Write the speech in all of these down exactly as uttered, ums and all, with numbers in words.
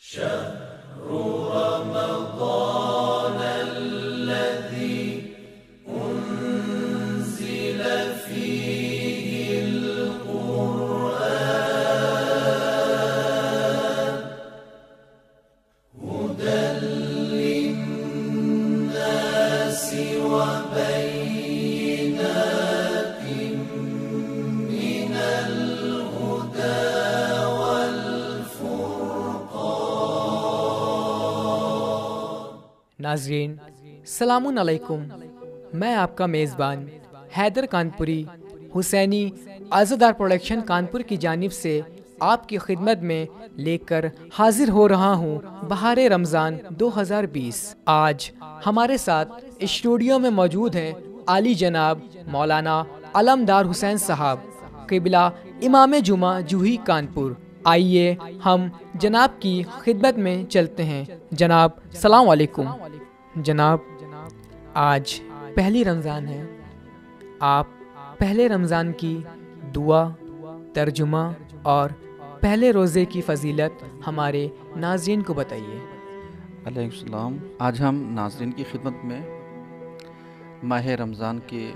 ناظرین السلام علیکم، میں آپ کا میزبان حیدر کانپوری حسینی عزادار پروڈکشن کانپور کی جانب سے آپ کی خدمت میں لے کر حاضر ہو رہا ہوں بہار رمضان دو ہزار بیس۔ آج ہمارے ساتھ اسٹوڈیو میں موجود ہیں عالی جناب مولانا علمدار حسین صاحب قبلہ امام جمعہ جوہی کانپور۔ آئیے ہم جناب کی خدمت میں چلتے ہیں۔ جناب السلام علیکم۔ جناب آج پہلی رمضان ہے، آپ پہلے رمضان کی دعا، ترجمہ اور پہلے روزے کی فضیلت ہمارے ناظرین کو بتائیے۔ علیکم السلام۔ آج ہم ناظرین کی خدمت میں ماہ رمضان کی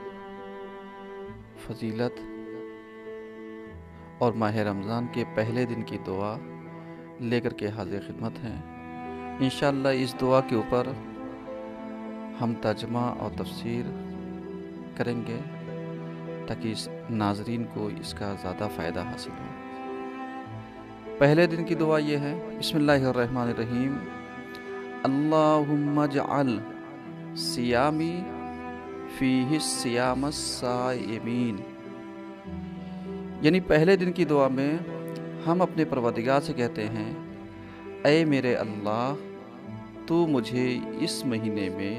فضیلت اور ماہ رمضان کے پہلے دن کی دعا لے کر کے حاضر خدمت ہیں۔ انشاءاللہ اس دعا کے اوپر ہم ترجمہ اور تفسیر کریں گے تاکہ اس ناظرین کو اس کا زیادہ فائدہ حاصل ہو۔ پہلے دن کی دعا یہ ہے، بسم اللہ الرحمن الرحیم، اللہم اجعل صیامی فیہ صیام الصائمین۔ یعنی پہلے دن کی دعا میں ہم اپنے پروردگار سے کہتے ہیں، اے میرے اللہ، تو مجھے اس مہینے میں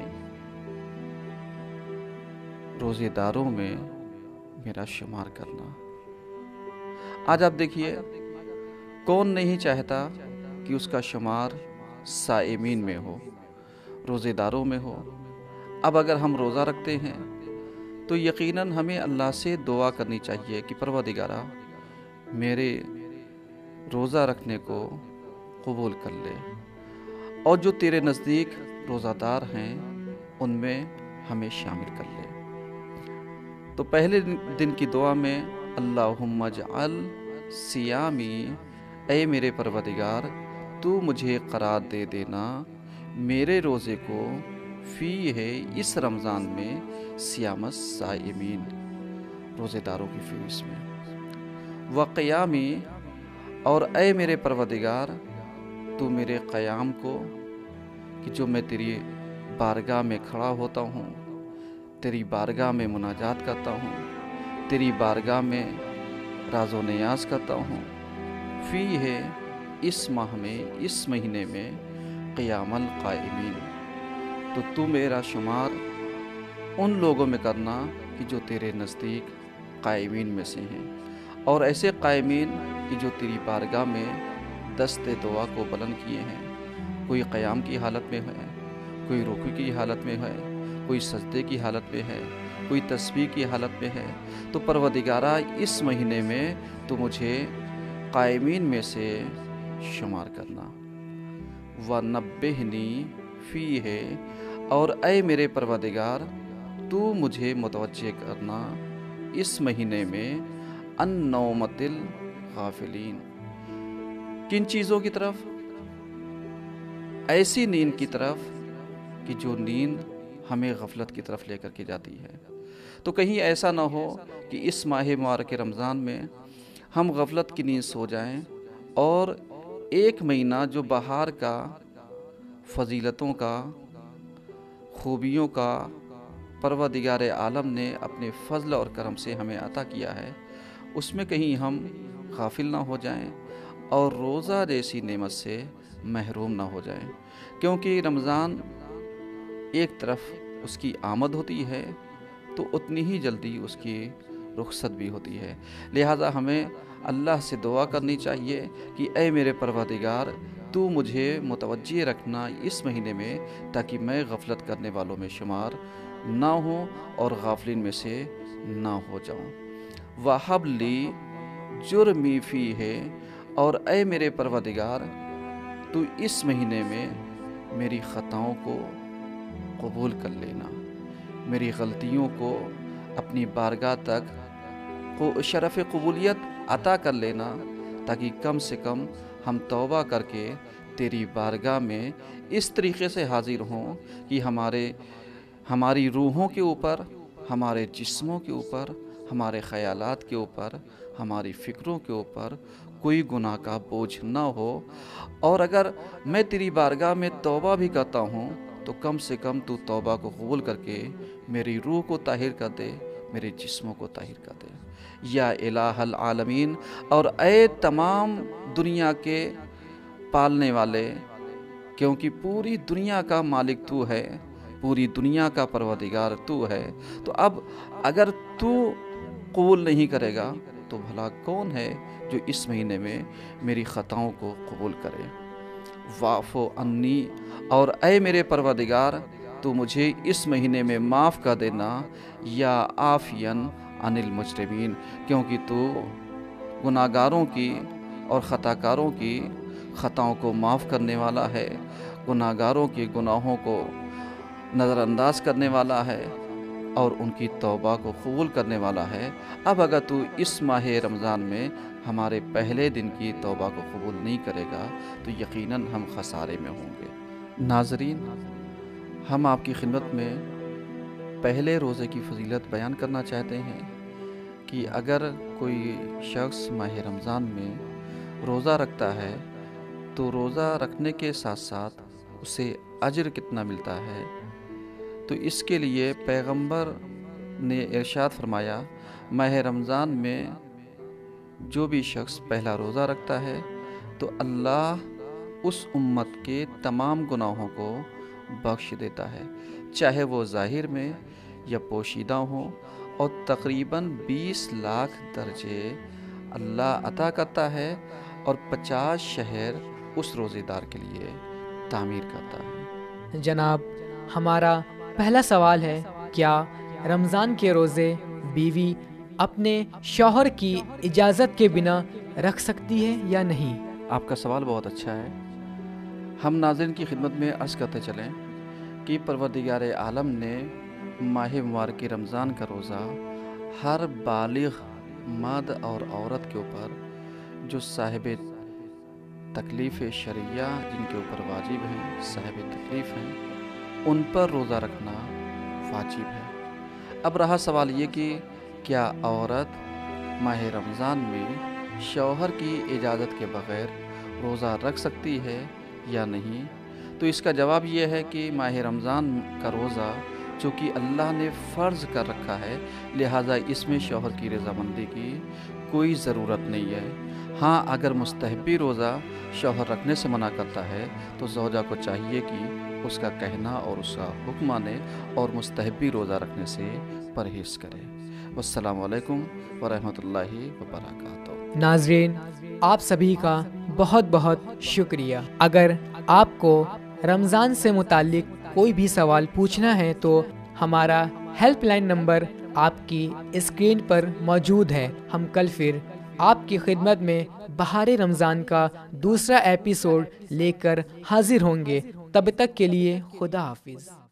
روزے داروں میں میرا شمار کرنا۔ آج آپ دیکھیے، کون نہیں چاہتا کہ اس کا شمار صائمین میں ہو، روزے داروں میں ہو۔ اب اگر ہم روزہ رکھتے ہیں تو یقیناً ہمیں اللہ سے دعا کرنی چاہیے کہ پروردگارا میرے روزہ رکھنے کو قبول کر لے، اور جو تیرے نزدیک روزہ دار ہیں ان میں ہمیں شامل کر لے۔ تو پہلے دن کی دعا میں اللہم اجعل صیامی، اے میرے پروردگار تو مجھے قرار دے دینا میرے روزے کو، فی ہے اس رمضان میں، صیام الصائمین، روزے داروں کی فہرست میں، وقیامی، اور اے میرے پروردگار تو میرے قیام کو، کہ جو میں تیری بارگاہ میں کھڑا ہوتا ہوں، تیری بارگاہ میں مناجات کرتا ہوں، تیری بارگاہ میں راز و نیاز کرتا ہوں، فی ہے اس ماہ میں، اس مہینے میں، قیام القائمین، تو تو میرا شمار ان لوگوں میں کرنا کہ جو تیرے نزدیک قائمین میں سے ہیں، اور ایسے قائمین کہ جو تیری بارگاہ میں دست دعا کو بلند کیے ہیں، کوئی قیام کی حالت میں ہے، کوئی رکوع کی حالت میں ہے، کوئی سجدے کی حالت میں ہے، کوئی تسبیح کی حالت میں ہے۔ تو پروردگارہ اس مہینے میں تو مجھے قائمین میں سے شمار کرنا۔ وَنَبِّهْنِی فِیہ، اور اے میرے پروردگار تو مجھے متوجہ کرنا اس مہینے میں، ان نومۃ الغافلین، کن چیزوں کی طرف؟ ایسی نیند کی طرف کہ جو نیند ہمیں غفلت کی طرف لے کر کے جاتی ہے۔ تو کہیں ایسا نہ ہو کہ اس ماہ مبارک رمضان میں ہم غفلت کی نیند سو جائیں، اور ایک مہینہ جو بہار کا، فضیلتوں کا، خوبیوں کا پروردگار عالم نے اپنے فضل اور کرم سے ہمیں عطا کیا ہے، اس میں کہیں ہم غافل نہ ہو جائیں اور روزہ جیسی نعمت سے محروم نہ ہو جائیں۔ کیونکہ رمضان ایک طرف اس کی آمد ہوتی ہے تو اتنی ہی جلدی اس کی رخصت بھی ہوتی ہے، لہٰذا ہمیں اللہ سے دعا کرنی چاہیے کہ اے میرے پروردگار تو مجھے متوجہ رکھنا اس مہینے میں، تاکہ میں غفلت کرنے والوں میں شمار نہ ہوں اور غافلین میں سے نہ ہو جاؤں۔ وَحَبْ لِی جُرْمِی فِیہ، اور اے میرے پروردگار تو اس مہینے میں میری خطاؤں کو قبول کر لینا، میری غلطیوں کو اپنی بارگاہ تک کو شرف قبولیت عطا کر لینا، تاکہ کم سے کم ہم توبہ کر کے تیری بارگاہ میں اس طریقے سے حاضر ہوں کہ ہمارے ہماری روحوں کے اوپر، ہمارے جسموں کے اوپر، ہمارے خیالات کے اوپر، ہماری فکروں کے اوپر کوئی گناہ کا بوجھ نہ ہو۔ اور اگر میں تیری بارگاہ میں توبہ بھی کرتا ہوں تو کم سے کم تو توبہ کو قبول کر کے میری روح کو طاہر کر دے، میرے جسموں کو طاہر کر دے۔ یا الہ العالمین، اور اے تمام دنیا کے پالنے والے، کیونکہ پوری دنیا کا مالک تو ہے، پوری دنیا کا پروردگار تو ہے، تو اب اگر تو قبول نہیں کرے گا تو بھلا کون ہے جو اس مہینے میں میری خطاؤں کو قبول کرے۔ واعفو عنی، اور اے میرے پروردگار تو مجھے اس مہینے میں معاف کر دینا، یا عافین عن المجرمین، کیونکہ تو گناہ گاروں کی اور خطا کاروں کی خطاؤں کو معاف کرنے والا ہے، گناہ گاروں کے گناہوں کو نظر انداز کرنے والا ہے اور ان کی توبہ کو قبول کرنے والا ہے۔ اب اگر تو اس ماہ رمضان میں ہمارے پہلے دن کی توبہ کو قبول نہیں کرے گا تو یقیناً ہم خسارے میں ہوں گے۔ ناظرین، ہم آپ کی خدمت میں پہلے روزے کی فضیلت بیان کرنا چاہتے ہیں کہ اگر کوئی شخص ماہ رمضان میں روزہ رکھتا ہے تو روزہ رکھنے کے ساتھ ساتھ اسے اجر کتنا ملتا ہے، تو اس کے لیے پیغمبر نے ارشاد فرمایا، ماہ رمضان میں جو بھی شخص پہلا روزہ رکھتا ہے تو اللہ اس امت کے تمام گناہوں کو بخش دیتا ہے، چاہے وہ ظاہر میں یا پوشیدہ ہوں، اور تقریباً بیس لاکھ درجے اللہ عطا کرتا ہے اور پچاس شہر اس روزے دار کے لیے تعمیر کرتا ہے۔ جناب، ہمارا پہلا سوال ہے، کیا رمضان کے روزے بیوی اپنے شوہر کی اجازت کے بنا رکھ سکتی ہے یا نہیں؟ آپ کا سوال بہت اچھا ہے۔ ہم ناظرین کی خدمت میں عرض کرتے چلیں کہ پروردگار عالم نے ماہ مبارک رمضان کا روزہ ہر بالغ مرد اور عورت کے اوپر جو صاحب تکلیف شرعیہ، جن کے اوپر واجب ہیں، صاحب تکلیف ہیں، ان پر روزہ رکھنا واجب ہے۔ اب رہا سوال یہ کہ کیا عورت ماہ رمضان میں شوہر کی اجازت کے بغیر روزہ رکھ سکتی ہے یا نہیں؟ تو اس کا جواب یہ ہے کہ ماہ رمضان کا روزہ چونکہ اللہ نے فرض کر رکھا ہے، لہٰذا اس میں شوہر کی رضامندی کی کوئی ضرورت نہیں ہے۔ ہاں، اگر مستحبی روزہ شوہر رکھنے سے منع کرتا ہے تو زوجہ کو چاہیے کہ اس کا کہنا اور اس کا حکم مانے اور مستحبی روزہ رکھنے سے پرہیز کرے۔ والسلام علیکم ورحمۃ اللہ وبرکاتہ۔ ناظرین، آپ سبھی کا بہت بہت شکریہ۔ اگر آپ کو رمضان سے متعلق کوئی بھی سوال پوچھنا ہے تو ہمارا ہیلپ لائن نمبر آپ کی اسکرین پر موجود ہے۔ ہم کل پھر آپ کی خدمت میں بہار رمضان کا دوسرا ایپیسوڈ لے کر حاضر ہوں گے۔ تب تک کے لیے خدا حافظ۔